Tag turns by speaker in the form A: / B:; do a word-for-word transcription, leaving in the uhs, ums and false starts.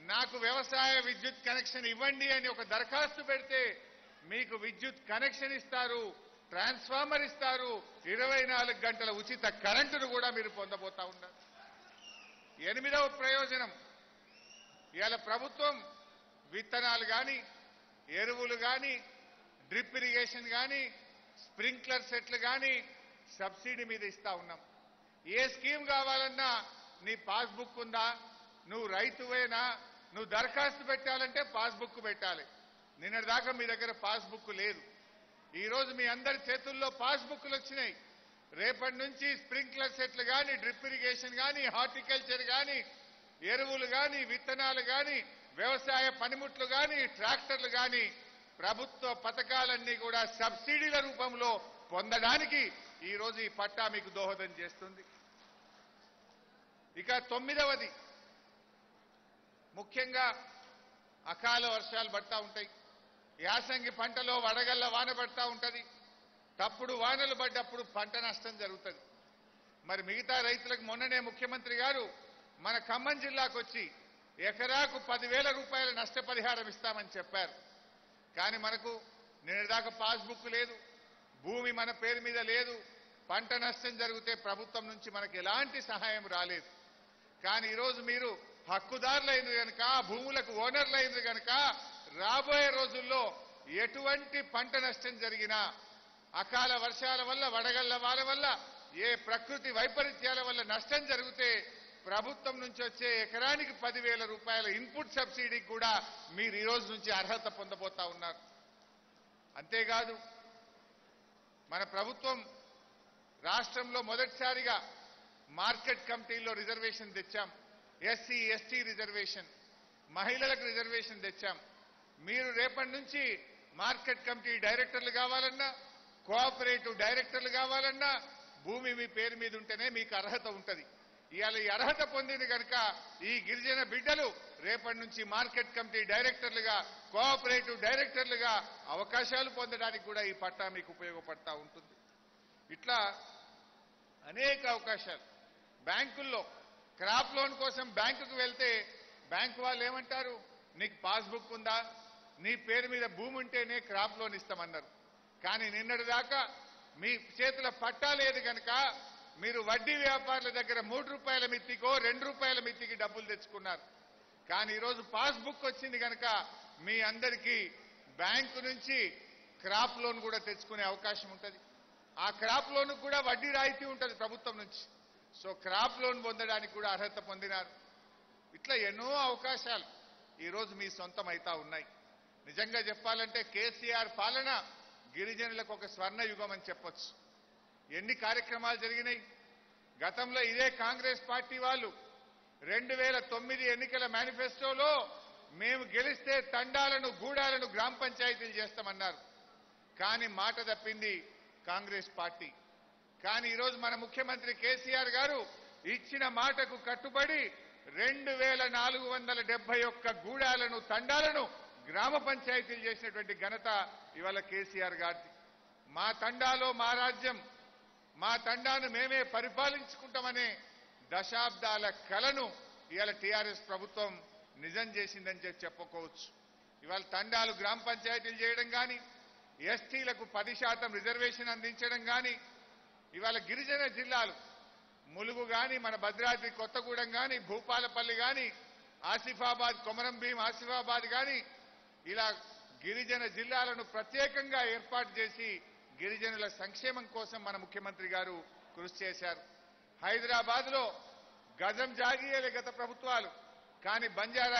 A: నాకు వ్యవసాయ విద్యుత్ కనెక్షన్ ఇవ్వండి అని ఒక దరఖాస్తు పెడితే మీకు విద్యుత్ కనెక్షన్ ఇస్తారు, ట్రాన్స్ఫార్మర్ ఇస్తారు, ఇరవై నాలుగు గంటల ఉచిత కరెంటును కూడా మీరు పొందబోతా ఉన్నారు. ఎనిమిదవ ప్రయోజనం, ఇవాళ ప్రభుత్వం విత్తనాలు కానీ, ఎరువులు కానీ, డ్రిప్ ఇరిగేషన్ కానీ, స్ప్రింక్లర్ సెట్లు కానీ సబ్సిడీ మీద ఇస్తా ఉన్నాం. ఏ స్కీమ్ కావాలన్నా నీ పాస్బుక్ ఉందా, నువ్వు రైతువేనా, నువ్వు దరఖాస్తు పెట్టాలంటే పాస్బుక్ పెట్టాలి. నిన్నటిదాకా మీ దగ్గర పాస్బుక్ లేదు. ఈరోజు మీ అందరి చేతుల్లో పాస్బుక్లు వచ్చినాయి. రేపటి నుంచి స్ప్రింక్లర్ సెట్లు కానీ, డ్రిప్ ఇరిగేషన్ కానీ, హార్టికల్చర్ కానీ, ఎరువులు కానీ, విత్తనాలు కానీ, వ్యవసాయ పనిముట్లు కానీ, ట్రాక్టర్లు కానీ ప్రభుత్వ పథకాలన్నీ కూడా సబ్సిడీల రూపంలో పొందడానికి ఈరోజు ఈ పట్టా మీకు దోహదం చేస్తుంది. ఇక తొమ్మిదవది, ముఖ్యంగా అకాల వర్షాలు పడతా ఉంటాయి. యాసంగి పంటలో వడగళ్ల వాన పడతా ఉంటుంది. తప్పుడు వానలు పడ్డప్పుడు పంట నష్టం జరుగుతుంది. మరి మిగతా రైతులకు మొన్ననే ముఖ్యమంత్రి గారు మన ఖమ్మం జిల్లాకు వచ్చి ఎకరాకు పదివేల రూపాయల నష్టపరిహారం ఇస్తామని చెప్పారు. కానీ మనకు నిన్నటిదాకా పాస్బుక్ లేదు, భూమి మన పేరు మీద లేదు, పంట నష్టం జరిగితే ప్రభుత్వం నుంచి మనకు ఎలాంటి సహాయం రాలేదు. కానీ ఈరోజు మీరు హక్కుదారులైంది కనుక, భూములకు ఓనర్లైంది కనుక రాబోయే రోజుల్లో ఎటువంటి పంట నష్టం జరిగినా, అకాల వర్షాల వల్ల, వడగళ్ల వాన వల్ల, ఏ ప్రకృతి వైపరీత్యాల వల్ల నష్టం జరిగితే ప్రభుత్వం నుంచి వచ్చే ఎకరానికి పదివేల రూపాయల ఇన్పుట్ సబ్సిడీకి కూడా మీరు ఈ రోజు నుంచి అర్హత పొందబోతా ఉన్నారు. అంతేకాదు, మన ప్రభుత్వం రాష్ట్రంలో మొదటిసారిగా మార్కెట్ కమిటీల్లో రిజర్వేషన్ తెచ్చాం. ఎస్సీ ఎస్టీ రిజర్వేషన్, మహిళలకు రిజర్వేషన్ తెచ్చాం. మీరు రేపటి నుంచి మార్కెట్ కమిటీ డైరెక్టర్లు కావాలన్నా, కోఆపరేటివ్ డైరెక్టర్లు కావాలన్నా భూమి మీ పేరు మీద ఉంటేనే మీకు అర్హత ఉంటుంది. ఇవాళ ఈ అర్హత పొందింది కనుక ఈ గిరిజన బిడ్డలు రేపటి నుంచి మార్కెట్ కమిటీ డైరెక్టర్లుగా, కోఆపరేటివ్ డైరెక్టర్లుగా అవకాశాలు పొందడానికి కూడా ఈ పట్టా మీకు ఉపయోగపడతా ఉంటుంది. ఇట్లా అనేక అవకాశాలు. బ్యాంకుల్లో క్రాప్ లోన్ కోసం బ్యాంకుకు వెళ్తే బ్యాంకు వాళ్ళు ఏమంటారు, నీకు పాస్బుక్ ఉందా, నీ పేరు మీద భూమి ఉంటేనే క్రాప్ లోన్ ఇస్తామన్నారు. కానీ నిన్నటిదాకా మీ చేతుల పట్టా లేదు కనుక మీరు వడ్డీ వ్యాపారుల దగ్గర మూడు రూపాయల మిత్తికో రెండు రూపాయల మిత్తికి డబ్బులు తెచ్చుకున్నారు. కానీ ఈరోజు పాస్బుక్ వచ్చింది కనుక మీ అందరికీ బ్యాంకు నుంచి క్రాప్ లోన్ కూడా తెచ్చుకునే అవకాశం ఉంటుంది. ఆ క్రాప్ లోన్ కూడా వడ్డీ రాయితీ ఉంటుంది ప్రభుత్వం నుంచి. సో క్రాప్ లోన్ పొందడానికి కూడా అర్హత పొందినారు. ఇట్లా ఎన్నో అవకాశాలు ఈరోజు మీ సొంతం అవుతా ఉన్నాయి. నిజంగా చెప్పాలంటే కేసీఆర్ పాలన గిరిజనులకు ఒక స్వర్ణ యుగం అని చెప్పొచ్చు. ఎన్ని కార్యక్రమాలు జరిగినాయి. గతంలో ఇదే కాంగ్రెస్ పార్టీ వాళ్ళు రెండు వేల తొమ్మిది ఎన్నికల మేనిఫెస్టోలో మేము గెలిస్తే తండాలను, గూడాలను గ్రామ పంచాయతీలు చేస్తామన్నారు. కానీ మాట తప్పింది కాంగ్రెస్ పార్టీ. కానీ ఈరోజు మన ముఖ్యమంత్రి కేసీఆర్ గారు ఇచ్చిన మాటకు కట్టుబడి రెండు వేల నాలుగు వందల డెబ్బై ఒక్క గూడాలను, తండాలను గ్రామ పంచాయతీలు చేసినటువంటి ఘనత ఇవాళ కేసీఆర్ గారిది. మా తండాలో మా రాజ్యం, మా తండాను మేమే పరిపాలించుకుంటామనే దశాబ్దాల కలను ఇవాళ టీఆర్ఎస్ ప్రభుత్వం నిజం చేసిందని చెప్పి చెప్పుకోవచ్చు. ఇవాళ తండాలు గ్రామ పంచాయతీలు చేయడం కానీ, ఎస్టీలకు పది శాతం రిజర్వేషన్ అందించడం కానీ, ఇవాళ గిరిజన జిల్లాలు ములుగు కానీ, మన భద్రాద్రి కొత్తగూడెం కానీ, భూపాలపల్లి కానీ, ఆసిఫాబాద్, కొమరం భీం ఆసిఫాబాద్ కానీ ఇలా గిరిజన జిల్లాలను ప్రత్యేకంగా ఏర్పాటు చేసి గిరిజనుల సంక్షేమం కోసం మన ముఖ్యమంత్రి గారు కృషి చేశారు. హైదరాబాద్ లో గజం జాగీయలే గత ప్రభుత్వాలు, కానీ బంజారా